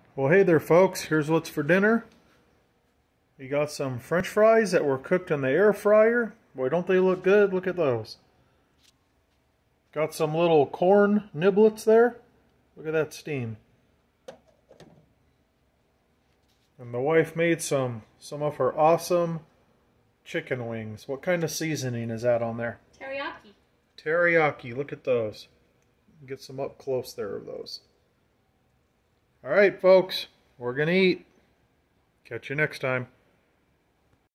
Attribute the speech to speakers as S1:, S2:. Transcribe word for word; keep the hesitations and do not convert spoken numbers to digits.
S1: Well, hey there folks, here's what's for dinner. We got some French fries that were cooked in the air fryer. Boy, don't they look good? Look at those. Got some little corn nibblets there. Look at that steam. And the wife made some, some of her awesome chicken wings. What kind of seasoning is that on there?
S2: Teriyaki.
S1: Teriyaki, look at those. Get some up close there of those. Alright folks, we're gonna eat. Catch you next time.